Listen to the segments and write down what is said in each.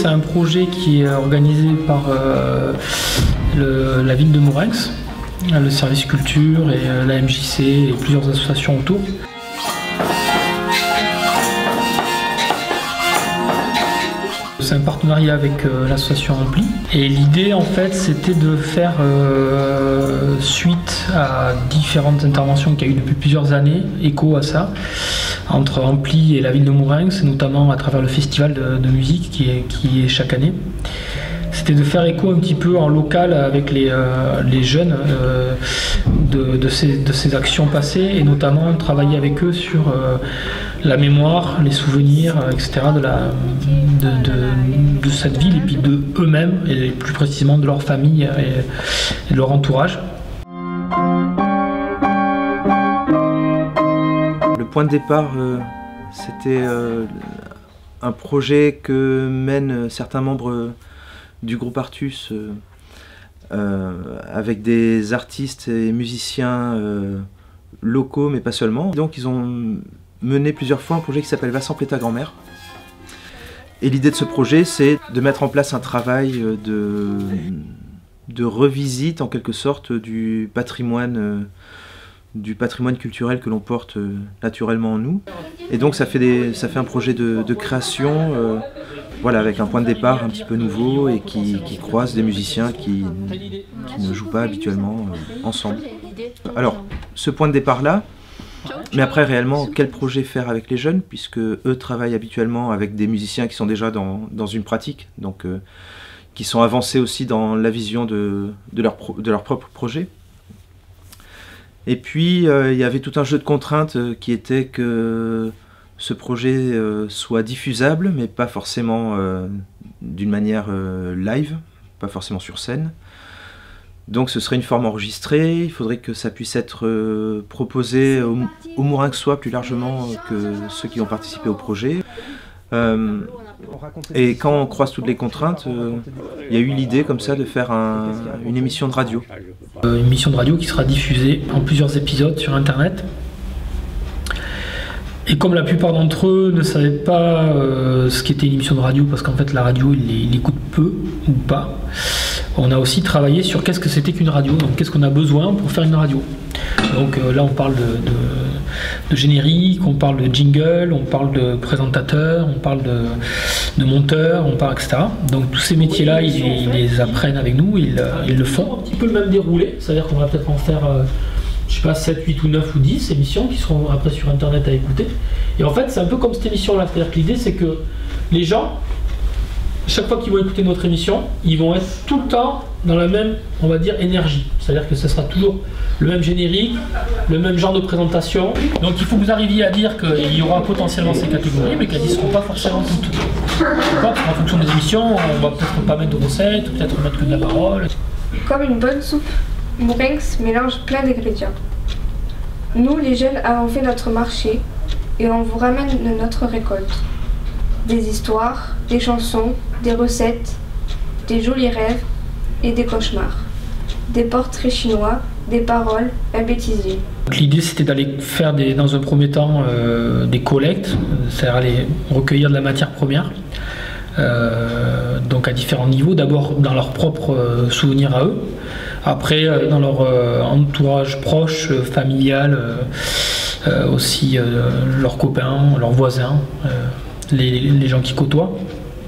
c'est un projet qui est organisé par la ville de Mourenx, le service culture et la MJC et plusieurs associations autour. C'est un partenariat avec l'association Ampli. Et l'idée, en fait, c'était de faire suite à différentes interventions qu'il y a eu depuis plusieurs années, écho à ça, entre Ampli et la ville de Mourenx, notamment à travers le festival de musique qui est chaque année. C'était de faire écho un petit peu en local avec les jeunes de ces actions passées et notamment travailler avec eux sur la mémoire, les souvenirs, etc. de cette ville et puis de eux-mêmes et plus précisément de leur famille et de leur entourage. Le point de départ, c'était un projet que mènent certains membres du groupe Artus avec des artistes et musiciens locaux mais pas seulement. Donc ils ont mené plusieurs fois un projet qui s'appelle Va sampler ta grand-mère. Et l'idée de ce projet, c'est de mettre en place un travail de revisite en quelque sorte du patrimoine culturel que l'on porte naturellement en nous. Et donc ça fait un projet de création voilà, avec un point de départ un petit peu nouveau et qui croise des musiciens qui ne jouent pas habituellement ensemble. Alors, ce point de départ-là, mais après réellement, quel projet faire avec les jeunes, puisque eux travaillent habituellement avec des musiciens qui sont déjà dans une pratique, donc qui sont avancés aussi dans la vision de leur propre projet. Et puis, il y avait tout un jeu de contraintes qui était que ce projet soit diffusable, mais pas forcément d'une manière live, pas forcément sur scène. Donc ce serait une forme enregistrée, il faudrait que ça puisse être proposé aux Mourinxois plus largement que ceux qui ont participé au projet. Et quand on croise toutes les contraintes, il y a eu l'idée comme ça de faire une émission de radio. Une émission de radio qui sera diffusée en plusieurs épisodes sur internet. Et comme la plupart d'entre eux ne savaient pas ce qu'était une émission de radio, parce qu'en fait la radio ils l'écoutent peu ou pas, on a aussi travaillé sur qu'est-ce que c'était qu'une radio, donc qu'est-ce qu'on a besoin pour faire une radio. Donc là on parle de générique, on parle de jingle, on parle de présentateur, on parle de monteur, on parle etc. Donc tous ces métiers-là ils les apprennent avec nous, ils le font. Un petit peu le même déroulé, c'est-à-dire qu'on va peut-être en faire je sais pas, 7, 8 ou 9 ou 10 émissions qui seront après sur internet à écouter. Et en fait, c'est un peu comme cette émission-là. C'est-à-dire que l'idée, c'est que les gens, chaque fois qu'ils vont écouter notre émission, ils vont être tout le temps dans la même, on va dire, énergie. C'est-à-dire que ce sera toujours le même générique, le même genre de présentation. Donc il faut que vous arriviez à dire qu'il y aura potentiellement ces catégories, mais qu'elles n'y seront pas forcément toutes. Parce qu'en fonction des émissions, on va peut-être pas mettre de recettes, peut-être mettre que de la parole. Comme une bonne soupe, Mourenx mélange plein d'ingrédients. Nous, les jeunes, avons fait notre marché et on vous ramène de notre récolte. Des histoires, des chansons, des recettes, des jolis rêves et des cauchemars. Des portraits chinois, des paroles, un bêtisier. L'idée c'était d'aller faire dans un premier temps des collectes, c'est-à-dire aller recueillir de la matière première. Donc à différents niveaux, d'abord dans leurs propres souvenirs à eux, après dans leur entourage proche, familial, aussi leurs copains, leurs voisins, les gens qui côtoient.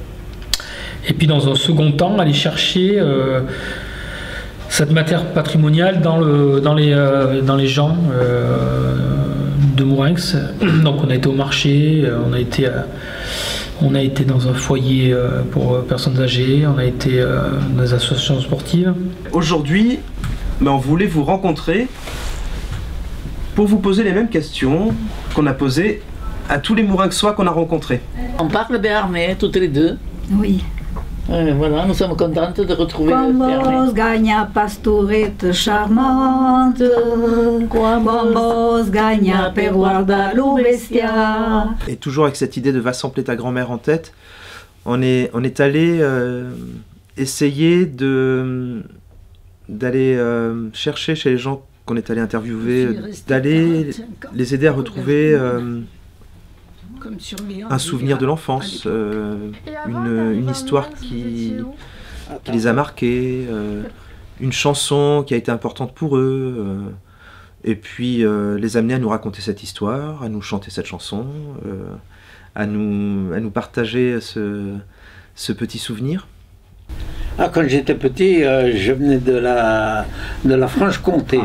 Et puis dans un second temps, aller chercher cette matière patrimoniale dans les gens de Mourenx. Donc on a été au marché, on a été dans un foyer pour personnes âgées, on a été dans des associations sportives. Aujourd'hui, on voulait vous rencontrer pour vous poser les mêmes questions qu'on a posées à tous les Mourinxois qu'on a rencontrés. On parle béarnais, toutes les deux. Oui. Voilà, nous sommes contentes de retrouver Bombos gagna pastorette charmante, Bombos gagna per guardarlo bestia. Et toujours avec cette idée de va sampler ta grand-mère en tête, on est allé essayer d'aller chercher chez les gens qu'on est allé interviewer, d'aller les aider à retrouver un souvenir de l'enfance, une histoire qui les a marqués, une chanson qui a été importante pour eux, et puis les amener à nous raconter cette histoire, à nous chanter cette chanson, à nous partager ce petit souvenir. Ah, quand j'étais petit, je venais de la Franche-Comté.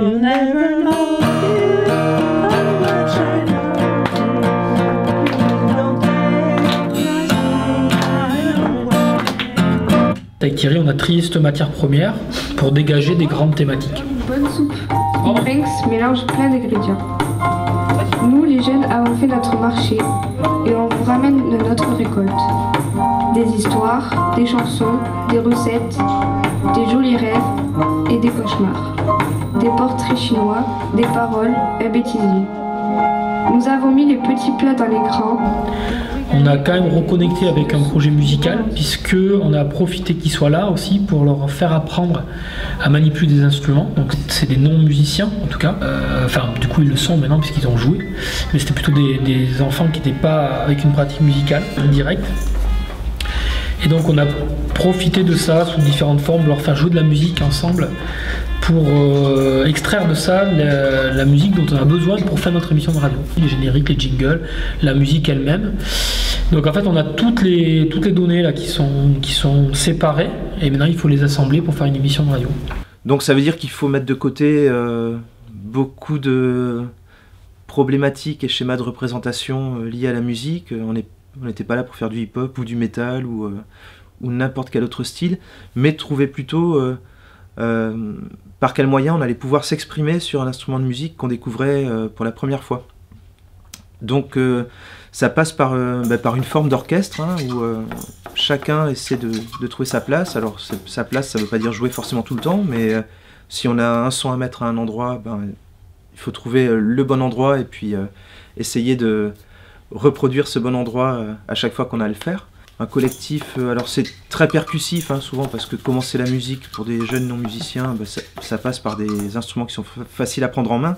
Avec Thierry, on a trié cette matière première pour dégager des grandes thématiques. Bonne soupe. Banks mélange plein d'ingrédients. Nous, les jeunes, avons fait notre marché et on vous ramène de notre récolte. Des histoires, des chansons, des recettes, des jolis rêves et des cauchemars. Des portraits chinois, des paroles, un bêtisier. Nous avons mis les petits plats dans l'écran. On a quand même reconnecté avec un projet musical puisque on a profité qu'ils soient là aussi pour leur faire apprendre à manipuler des instruments. Donc c'est des non-musiciens en tout cas. Enfin du coup ils le sont maintenant puisqu'ils ont joué. Mais c'était plutôt des enfants qui n'étaient pas avec une pratique musicale directe. Et donc on a profité de ça sous différentes formes, leur faire jouer de la musique ensemble pour extraire de ça la musique dont on a besoin pour faire notre émission de radio. Les génériques, les jingles, la musique elle-même. Donc en fait on a toutes les données là qui sont séparées et maintenant il faut les assembler pour faire une émission de radio. Donc ça veut dire qu'il faut mettre de côté beaucoup de problématiques et schémas de représentation liés à la musique. On n'était pas là pour faire du hip-hop ou du métal ou n'importe quel autre style, mais trouver plutôt par quel moyen on allait pouvoir s'exprimer sur un instrument de musique qu'on découvrait pour la première fois. Donc ça passe par une forme d'orchestre où chacun essaie de trouver sa place. Alors sa place, ça ne veut pas dire jouer forcément tout le temps, mais si on a un son à mettre à un endroit, il faut trouver le bon endroit et puis essayer de reproduire ce bon endroit à chaque fois qu'on a à le faire. Un collectif, alors c'est très percussif souvent parce que commencer la musique pour des jeunes non-musiciens, ça passe par des instruments qui sont faciles à prendre en main.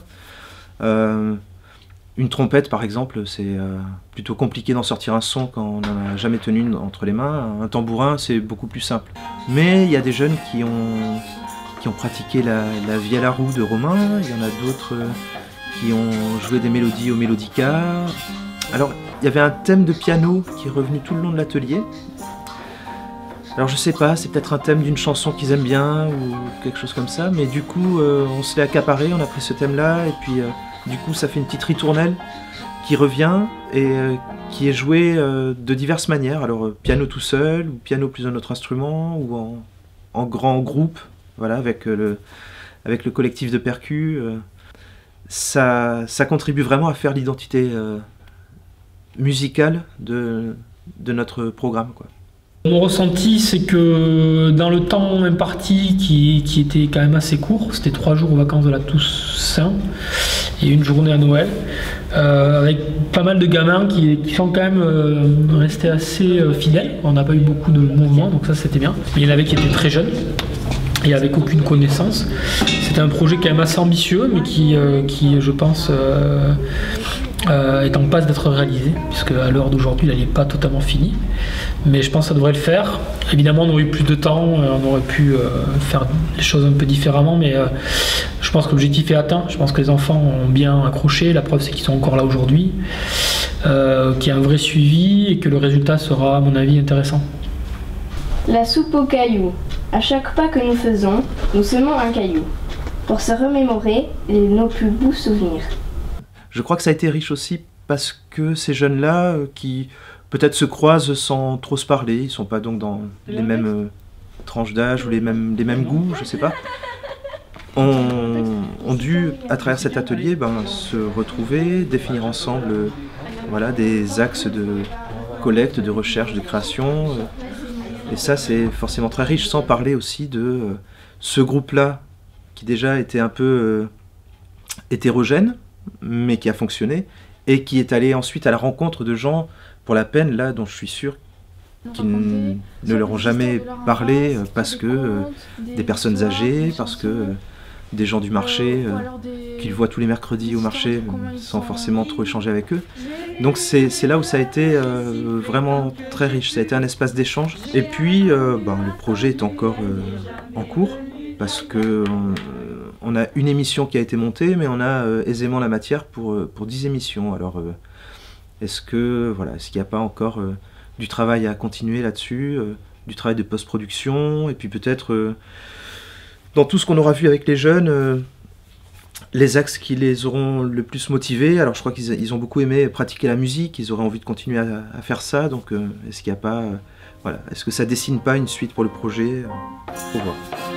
Une trompette par exemple, c'est plutôt compliqué d'en sortir un son quand on n'en a jamais tenu une entre les mains. Un tambourin, c'est beaucoup plus simple. Mais il y a des jeunes qui ont pratiqué la vie à la roue de Romain, il y en a d'autres qui ont joué des mélodies au mélodica. Alors, il y avait un thème de piano qui est revenu tout le long de l'atelier. Alors je sais pas, c'est peut-être un thème d'une chanson qu'ils aiment bien ou quelque chose comme ça, mais du coup on se l'est accaparé, on a pris ce thème-là, et puis du coup ça fait une petite ritournelle qui revient et qui est jouée de diverses manières. Alors piano tout seul, ou piano plus un autre instrument, ou en grand groupe, voilà, avec le collectif de percus. Ça contribue vraiment à faire l'identité musicale de notre programme, quoi. Mon ressenti, c'est que dans le temps imparti qui était quand même assez court, c'était 3 jours aux vacances de la Toussaint et une journée à Noël, avec pas mal de gamins qui sont quand même restés assez fidèles. On n'a pas eu beaucoup de mouvements, donc ça c'était bien. Mais il y en avait qui étaient très jeunes et avec aucune connaissance. C'était un projet quand même assez ambitieux, mais qui je pense, est en passe d'être réalisé, puisque à l'heure d'aujourd'hui, il n'est pas totalement fini. Mais je pense que ça devrait le faire. Évidemment, on aurait eu plus de temps, on aurait pu faire les choses un peu différemment, mais je pense que l'objectif est atteint. Je pense que les enfants ont bien accroché. La preuve, c'est qu'ils sont encore là aujourd'hui, qu'il y a un vrai suivi et que le résultat sera, à mon avis, intéressant. La soupe aux cailloux. À chaque pas que nous faisons, nous semons un caillou, pour se remémorer nos plus beaux souvenirs. Je crois que ça a été riche aussi parce que ces jeunes-là, qui peut-être se croisent sans trop se parler, ils ne sont pas donc dans les mêmes tranches d'âge ou les mêmes goûts, je ne sais pas, ont dû, à travers cet atelier, se retrouver, définir ensemble voilà, des axes de collecte, de recherche, de création. Et ça, c'est forcément très riche, sans parler aussi de ce groupe-là, qui déjà était un peu hétérogène, mais qui a fonctionné, et qui est allé ensuite à la rencontre de gens, pour la peine, là, dont je suis sûr qu'ils ne leur ont jamais parlé, parce que des personnes âgées, parce que des gens du marché, qu'ils voient tous les mercredis au marché, sans forcément trop échanger avec eux. Donc c'est là où ça a été vraiment très riche, ça a été un espace d'échange. Et puis le projet est encore en cours, parce que on a une émission qui a été montée, mais on a aisément la matière pour 10 émissions. Alors est-ce qu'il n'y a pas encore du travail à continuer là-dessus, du travail de post-production, et puis peut-être dans tout ce qu'on aura vu avec les jeunes, les axes qui les auront le plus motivés. Alors je crois qu'ils ont beaucoup aimé pratiquer la musique, ils auraient envie de continuer à faire ça, donc est-ce qu'il n'y a pas... est-ce que ça dessine pas une suite pour le projet? Faut voir.